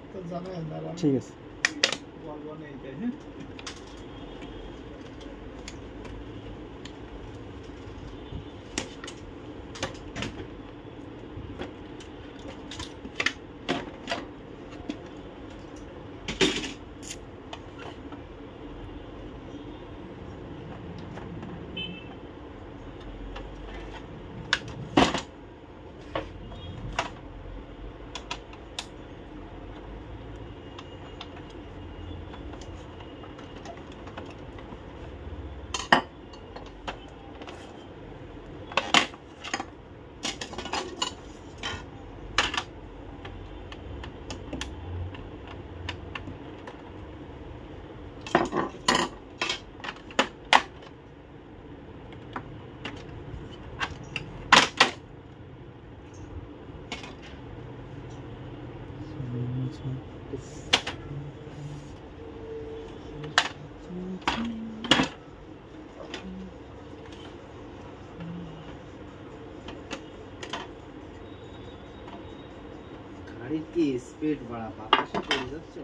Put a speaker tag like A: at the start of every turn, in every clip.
A: ঠিক আছে
B: गाड़ी की स्पीड बड़ा बातासे चले যাচ্ছে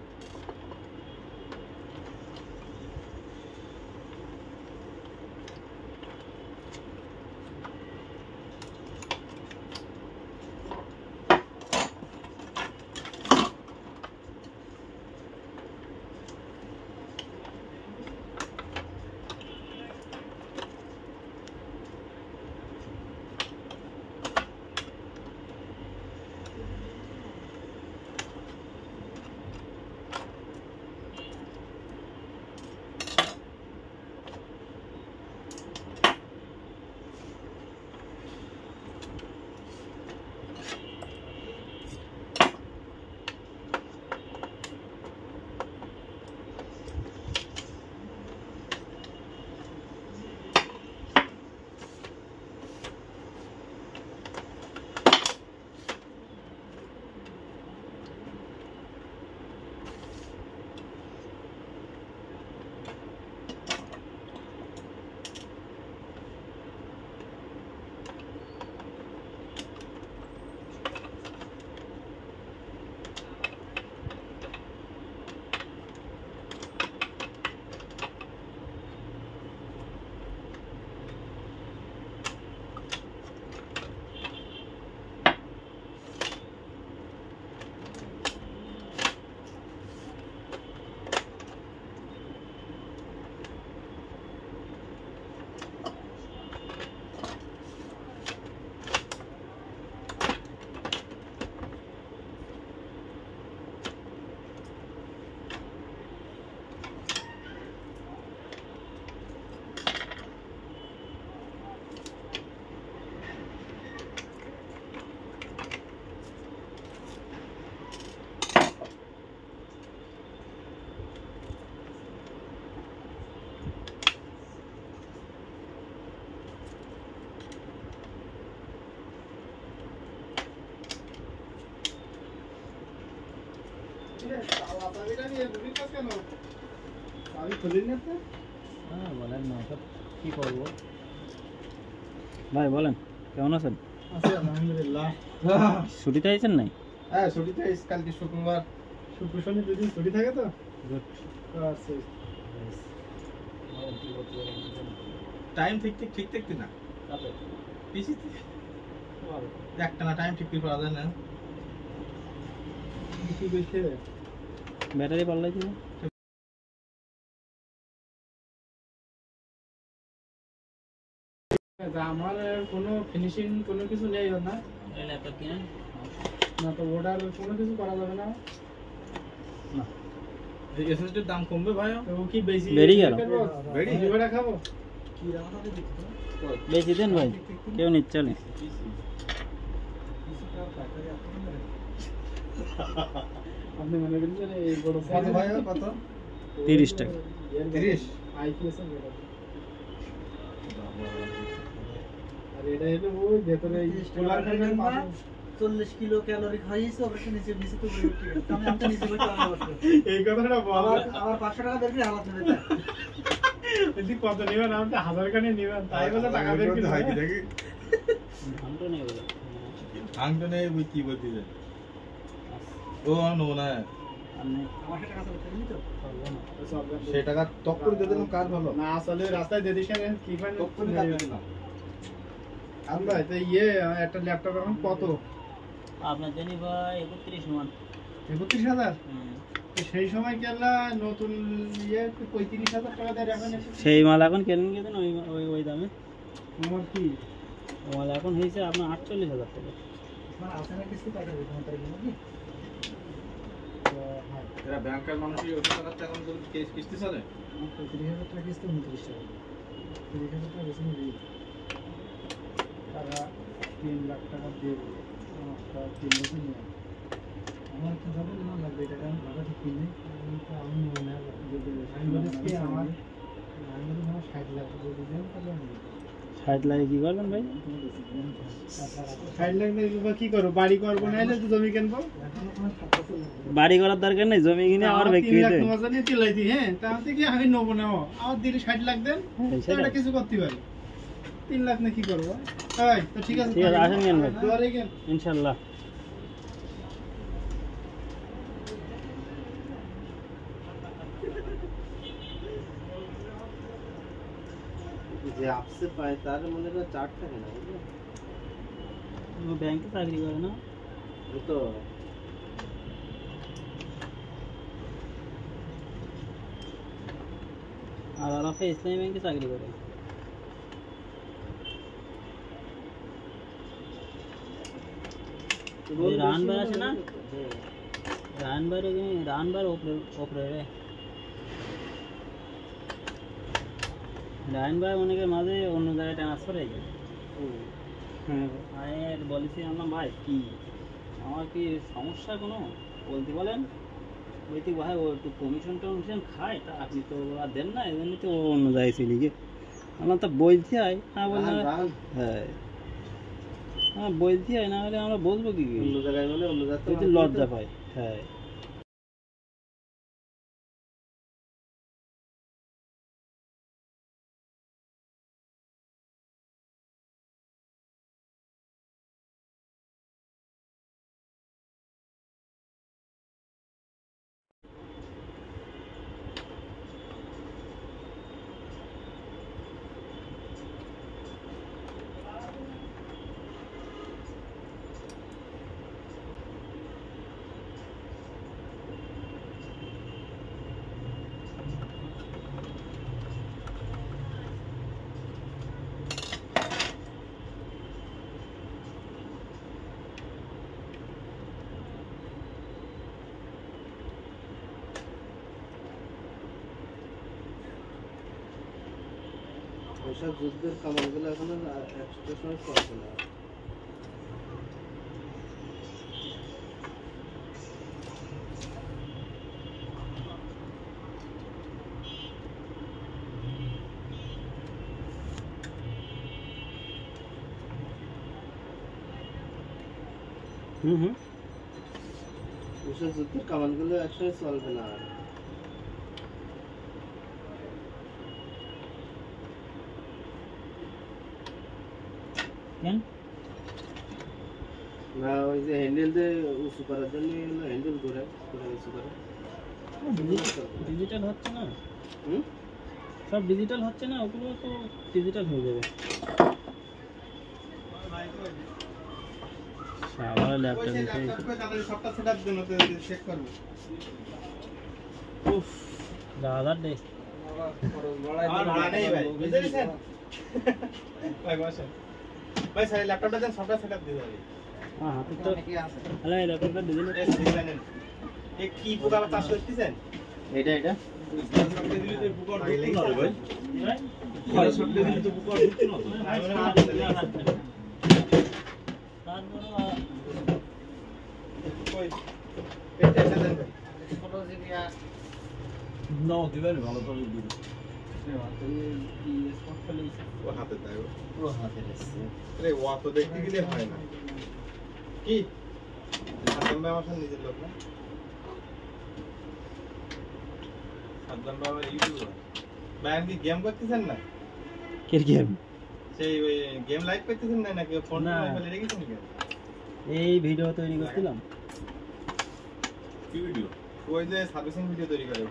A: ভাই বলেন কেমন আছেন?
C: আছি আলহামদুলিল্লাহ।
A: ছুটিতে আইছেন নাই?
C: হ্যাঁ ছুটিতে আইছি, কালকে শুক্রবার, শুক্র শনি দুদিন ছুটি থাকে তো। আচ্ছা টাইম ঠিক ঠিক না পিসি একটা না টাইম ঠিক করে পাওয়া যায় না। কি কইছে
A: ব্যাটারি পাল্টাইছে
C: আমার কোনো ফিনিশিং কোনো কিছু নেই না।
A: ল্যাপটপ কিনে
C: না তো অর্ডার কোনো কিছু করা যাবে না। না এই এসএসডির দাম কমবে ভাই? তো কি বেশি
A: বেরি গেল
C: বেরি এবারে খাবো কি রাখা হবে দেখো
A: বেশি দেন ভাই, কেউ নিচ্ছে না।
C: আপনি মনে করেন এই বড় কত ভাই কত?
A: 30 টাকা।
C: 30 আইপিএস এর আর এটা হলো ওই ভেতরে সোলার প্যানেল
B: 40 কিলো ক্যালোরি খাইছে ওর নিচে নিচে তো ঠিক আছে আমি আমটা নিচে বইতে পারবো।
C: এই কথাটা বল
B: আবার 500 টাকা বের করে হালাত দিতে
C: যদি কত নেবেন আমটা 1000 টাকা নেবেন তাই বলে টাকা বের করে হয় কি দেখি
A: ভাঙতো নেই বলে
C: ভাঙতো নেই ওই কি বলতে যায় ও নেবো না
A: আপনি
B: আমার সাথে কাজ করতে দিলি তো
A: পারবো না।
C: সেই টাকা টক করে দিয়ে দিলাম কার ভালো
D: না আসলে রাস্তায় দিয়ে দিস কেন কি হয়
C: টক করে কার দিয়ে দিলাম
D: আমরা তো একটা ল্যাপটপ এখন কত
A: আপনার জানি ভাই 31 মান
D: ৩১,০০০ সেই সময় গেলা নতুন ৩৫,০০০ টাকা দিয়ে এখন
A: সেই মাল এখন কেনেন কেন ওই ওই ওই দামে
D: তোমার কি
A: ওই মাল এখন হয়েছে আপনার 48,000 টাকা।
B: মানে আছে না কিছু টাকা দিতে হবে নাকি
C: এরা ব্যাংকের মানুষই ওই টাকাটা এখন যদি কিস্তি চলে
B: ৩৫,০০০ টাকা কিস্তি 29 টাকা ৩০,০০০ টাকা বেশি নেই
D: টাকা ৩ লাখ টাকা দিয়ে আমার 3 বছর নিয়ে
B: আমার তো যাবে না লাগবে টাকা ভাড়া ঠিক কিনে
D: আমি মনে হয় আমি বলেছি কি আমার 60 লাখ যদি দেন তাহলে আমি
A: 60 লাখে কি করবেন ভাই?
D: 60 লাখ দিয়ে কি করবো বাড়ি করবো না হলে তো জমি কিনবো
A: বাড়ি করার দরকার নেই, জমি কিনে আমার বিক্রি
D: 3 লাখ
A: দিতে।
D: তোমার নিয়ে চিল্লাই দিই হ্যাঁ তাহলে কি আমি নেবো না আমার দিলে 60 লাখ দেন
A: সেটা
D: এটা কিছু করতে পারি 3 লাখ না কি করবো তাই তো ঠিক আছে
A: ঠিক আছে, আসেন কেন ভাই?
D: দুয়ারে কেন
A: ইনশাআল্লাহ।
E: যে আপসে পায় তার মনে হয় চার্ট থাকে না বুঝলে
A: ও ব্যাংকে চাকরি করে না?
E: ও তো
A: আর আরাফে ইসলামী ব্যাংকে চাকরি করে। ওই রানবার আছে না? রানবার ওপরে রে। রানবার অনেকের মাঝে অন্য জায়গায় ট্রান্সফার হয়ে যায়। হ্যাঁ, আমি বলেছি আমার ভাই কি আমার কি সমস্যা কোনো বলতে বলেন, বলতে ভাই ও একটু কমিশন টমিশন খায়, তা আপনি তো আর দেন না, এই জন্য তো ও অন্য জায়গায় চলে গিয়ে আমরা তো বলছি হয় না বললাম। হ্যাঁ হ্যাঁ বলছি হয় না হলে আমরা বলবো কি
E: অন্য জায়গায় মানে অন্য
A: যদি
E: জায়গায়
A: লজ্জা পায়। হ্যাঁ
E: ওইসব যুদ্ধের কামানগুলো এখন একটা সময় চলছে না ওইসব যুদ্ধের কামানগুলো একসময় চলবে না আর
A: কেন
E: না ওই যে হ্যান্ডেল দিয়ে উঁচু করার জন্য হ্যান্ডেল ঘুরে উঁচু করে
A: ডিজিটাল হচ্ছে না,
E: হুম
A: সব ডিজিটাল হচ্ছে না, ওগুলো তো ডিজিটাল হয়ে যাবে। আবার ল্যাপটপ নিতে
D: সবটা সেটআপ জন্য চেক করব
A: উফ দাদা দে
D: আমার ভাড়া নেই ভাই বুঝছেন ভাই বসেন ভাই স্যার ল্যাপটপটা দেন সবটা সেটআপ দিয়ে দেবে
A: হ্যাঁ হাতে তো আরে ল্যাপটপটা ডিজিটাল
D: এই কি পুরো আবার চাষ করতেছেন
A: এটা
C: সবকে দিলে তো বুকার ঢুকতো না রে ভাই ভাই সবকে দিলে তো বুকার ঢুকতো না
D: কই পেটে দেন ভাই
C: নাও দিবেন ভালো করে দিবেন ও হাতে তাই
E: পুরো হাতে এসছে
C: রে ও তো দেখতে গেলে হয় না কি সাদ্দাম ভাই আমার নিজের লোক না সাদ্দাম ভাই আমার ইউটিউবার ভাই আপনি গেম করতেছেন না
A: কে গেম?
C: সেই ওই গেম লাইভ করতেছেন না নাকি ফোন
A: না।
C: ফেলে রেখেছেন কি
A: এই ভিডিও তৈরি করছিলাম।
C: কি ভিডিও?
D: ওই যে সার্ভিসিং ভিডিও তৈরি করে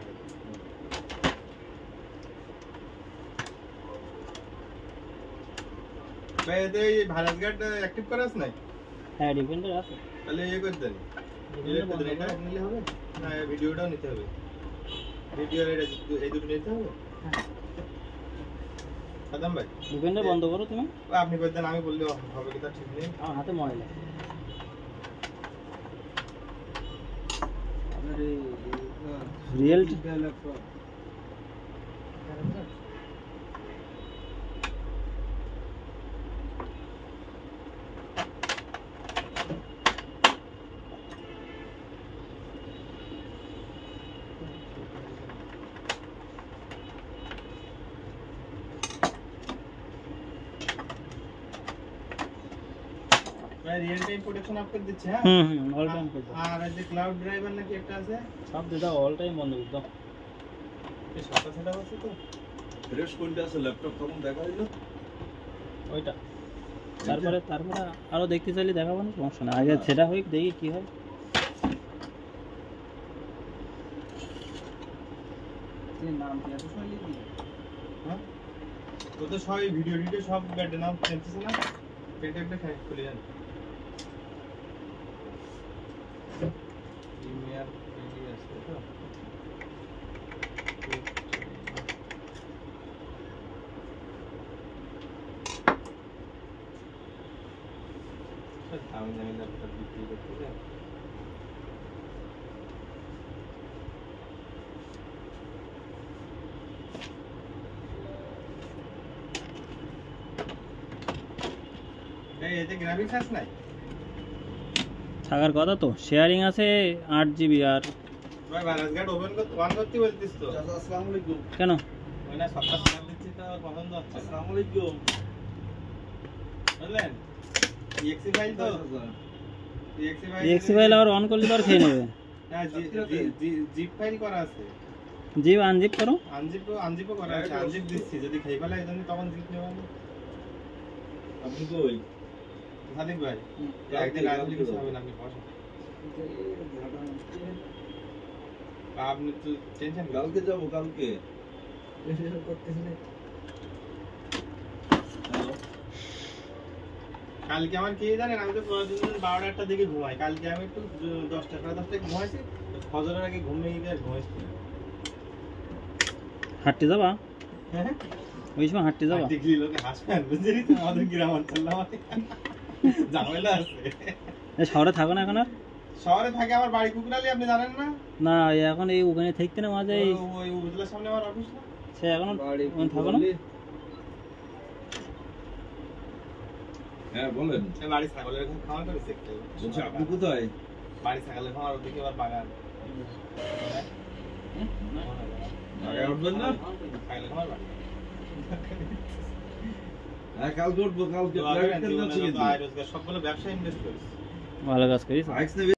D: ভাই এতে ভাইরাস গার্ড অ্যাক্টিভ করা আছে নাই?
A: হ্যাঁ ডিপেন্ডার আছে।
D: তাহলে ইয়ে করে দেন, এটা নিলে হবে না? ভিডিওটাও নিতে হবে, ভিডিও এই দুটো নিতে হবে। আদম ভাই
A: ডিপেন্ডার বন্ধ করো তুমি।
D: আপনি করে দেন, আমি বললে হবে কি তা ঠিক নেই।
A: আমার হাতে ময়লা। রিয়েল
D: ভাই রিয়েল টাইম প্রোটেকশন আপ করে দিচ্ছে। হ্যাঁ
A: অল টাইম করে দাও।
D: আর এই যে ক্লাউড ড্রাইভার নাকি একটা আছে,
A: সব দিয়ে দাও, অল টাইম বন্ধ করে দাও।
D: এই সবটা সেটআপ আছে তো।
C: ফ্রেশ কোনটা আছে ল্যাপটপ তখন দেখা দিল?
A: ওইটা তারপরে আরো দেখতে চাইলে দেখাবো না, সমস্যা না। আগে সেটা হোক, দেখি কি হয়।
B: নাম কি এত সময় লিখবি?
D: হ্যাঁ তো তো সব ভিডিও সব ব্যাড নাম চেঞ্জেস না, পেটেপটা খাই খুলে যান। প্রিমিয়ার পেজি আছে তো। আমি ল্যাপটপ বিক্রি করতে যাই। এতে গ্রাফিক্স আছে নাই?
A: থাকার কথা তো, শেয়ারিং আছে 8 জিবি। আর
D: ভাই ভাইরাস গার্ড ওপেন করতে অন করতে বলতিস তো।
B: আসসালামু আলাইকুম।
A: কেন
D: ওই না সবটা স্ন্যাপ দিচ্ছি তো পছন্দ হচ্ছে না।
B: আসসালামু আলাইকুম।
D: বুঝলেন exe ফাইল তো,
A: এক্সি ফাইল আবার অন করলে তো আর খেয়ে নেবে।
D: হ্যাঁ জিপ ফাইল করা আছে।
A: জিপ আনজিপ করো।
D: আনজিপও করা আছে, আনজিপ দিচ্ছি যদি খাই ফেলা এই জন্য তখন জিপ নেওয়া।
C: আপনি কই?
D: সাদিক ভাই একদিন আসলে কিছু হবে না, আপনি বসেন। আপনি তো টেনশন
C: কালকে যাবো কালকে।
D: কালকে আমার কি জানেন, আমি তো প্রতিদিন 12টার দিকে ঘুমাই। কালকে আমি একটু 10টা সাড়ে 10টায় ঘুমাইছি, ফজরের আগে ঘুমিয়ে গিয়ে ঘুমাইছি।
A: হাঁটতে যাবা?
D: হ্যাঁ
A: ওই সময় হাঁটতে যাবা?
D: দেখলি লোকে হাসবেন, বুঝলি তো আমাদের গ্রাম অঞ্চল আমাদের ঝামেলা আছে।
A: শহরে থাকো না এখন আর?
D: শহরে থাকে, আমার বাড়ি কুকুরালি, আপনি জানেন না?
A: না এখন এই ওখানে থাকতে না মাঝে
D: ওই উপজেলার সামনে আমার অফিস না?
A: সে এখনো থাকো না?
C: হ্যাঁ বলেন।
D: বাড়ি ছাগলের এখন খাওয়া করেছে একটু।
C: বলছি আপনি কোথায়?
D: বাড়ি ছাগলের খাওয়ার ওদিকে আবার বাগান।
C: আগে উঠবেন না?
D: ছাগলের খাওয়ার বাগান।
C: হ্যাঁ কালকে উঠবো, কালকে
D: তো আগে জীবনে তো আয় রোজগার সবগুলো ব্যবসায় ইনভেস্ট করিস।
A: ভালো কাজ করিস।